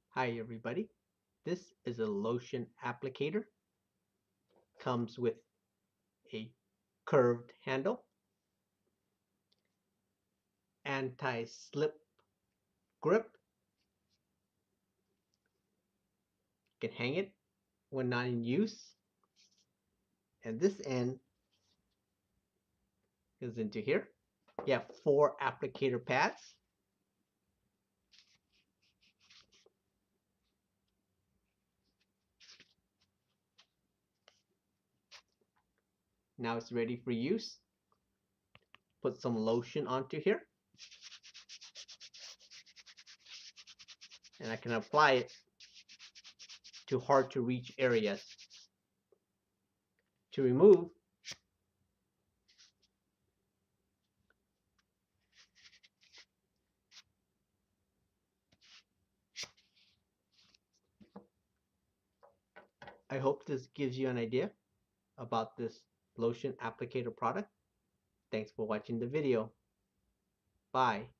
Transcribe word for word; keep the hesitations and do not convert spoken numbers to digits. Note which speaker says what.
Speaker 1: Hi everybody, this is a lotion applicator. Comes with a curved handle, anti-slip grip. You can hang it when not in use. And this end goes into here. You have four applicator pads. Now it's ready for use. Put some lotion onto here. And I can apply it to hard to reach areas. To remove, I hope this gives you an idea about this lotion applicator product. Thanks for watching the video. Bye.